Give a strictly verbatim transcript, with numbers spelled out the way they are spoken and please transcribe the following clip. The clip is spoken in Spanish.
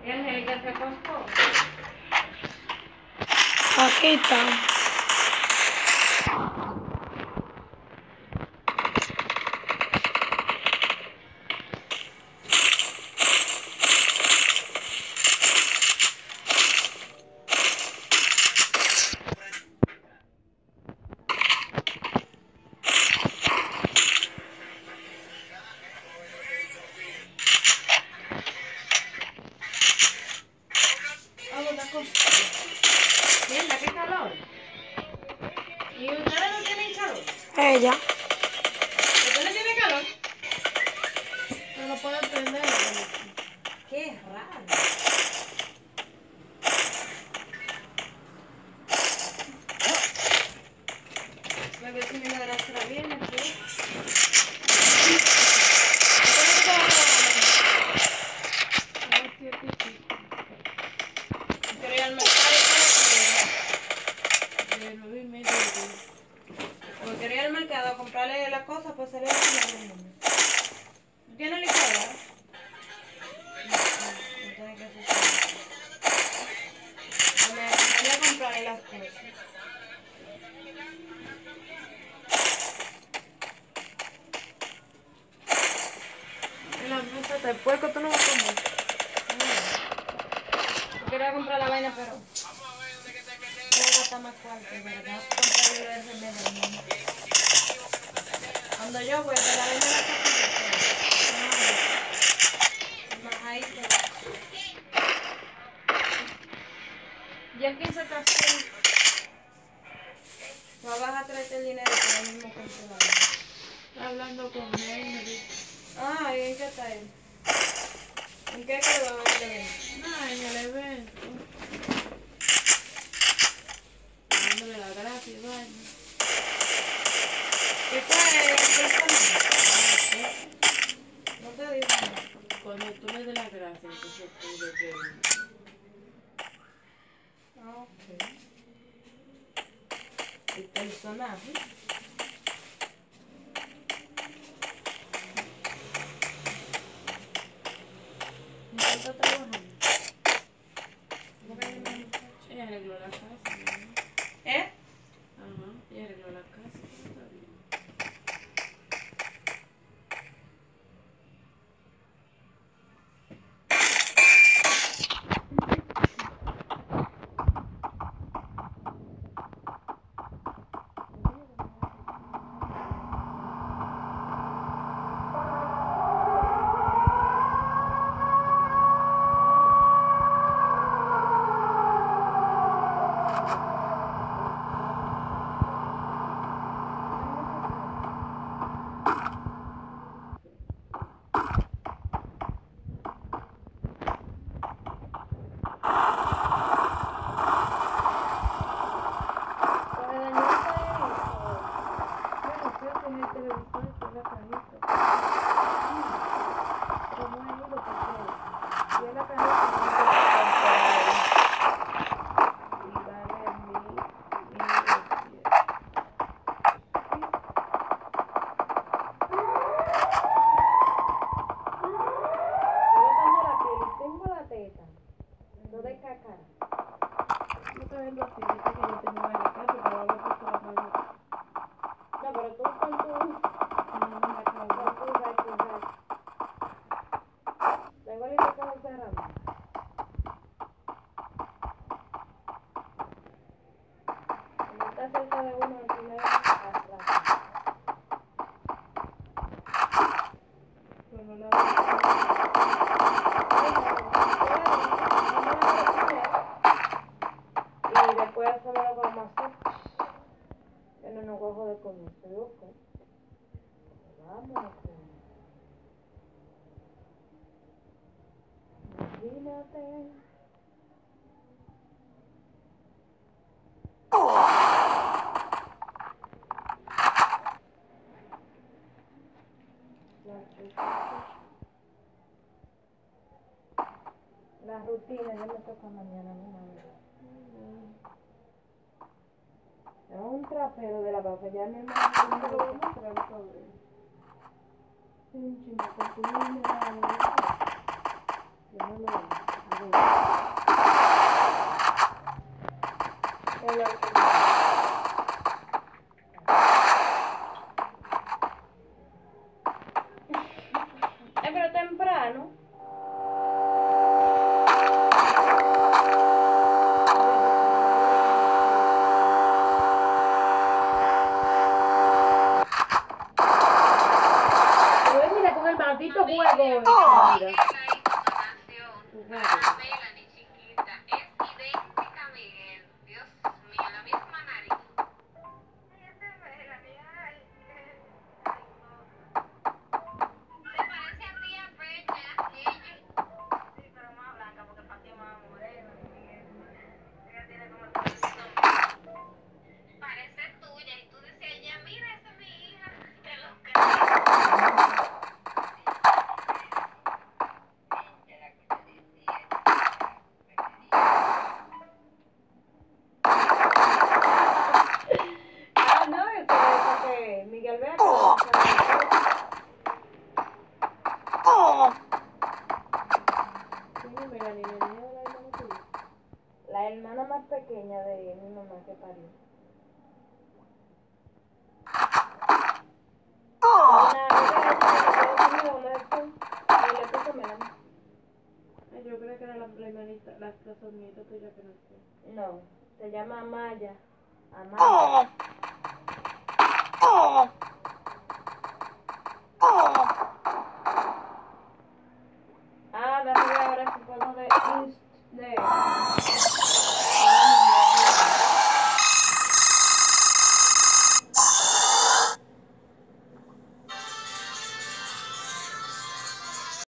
¿Y Angélica se acostó? Aquí está. Mierda, qué calor. ¿Y ustedes no tienen calor? Ella. ¿Usted no tiene calor? No lo puedo prender. Qué raro. La vecina de la sala viene, ¿sí? Quiero ir al mercado De nueve y media. Porque quería ir al mercado a comprarle las cosas, pues salir a la niña. ¿Tú tienes licuadora? No, no, no tiene que hacer eso. Me acompañé a comprarle las cosas. En la mesa de puerco tú no vas a comer. Yo quería comprar la vaina, pero voy a gastar más cuarto, ¿verdad? Comprarle el remedio. Cuando yo vuelva, la vaina la saco. Más ahí, pero... Ya el quince está así. No vas a traerte el dinero que ahora mismo compré la vaina. Está hablando con Henry. Ah, ¿y en qué está él? ¿En qué quedó el evento? No, en el evento. Dándole la gracia y vaina. ¿Qué fue el personaje? No te digo nada. Cuando tú le des la gracia, entonces tú le des. Ah, ok. El personaje. ¿En qué está trabajando? ¿Cómo que llama el muchacho? Ella arregló la casa, ¿no? ¿Eh? Ajá, ella arregló la casa. Está bien. La rutina ya me toca mañana, mi madre. Es un trapero de la vaca, ya mi hermano me lo va a mostrar todo. Sí, un chingo, porque no me da. Yo no lo veo. Hola, eh, pero temprano. Pues mira, con el maldito juego. Mira. Mira. La información Juego. a Melanie chiquita es idéntica a Miguel. Dios mío, la misma nariz. Esa es Melanie, ay. Ay, no. Se parece a ti a Peña, ella. Sí, pero más blanca porque para ti es más morena, Miguel. Ella tiene como el colorcito. Parece tuya y tú dices a ella, mira, esa es mi hija. Te lo creo. Ah, no, eso es para que Miguel vea que Sí, mira, ni me dijo la hermana tuya. la hermana más pequeña de mi mamá que parió. Una amiga de ella que nació conmigo, una vez fue, y le puso Melanie. Ay, yo creo que era la, la hermanita, la, la sonrita tuya que nació. No, se llama Amaya. Amaya. Ah, déjame ver ahora si puedo de Inst de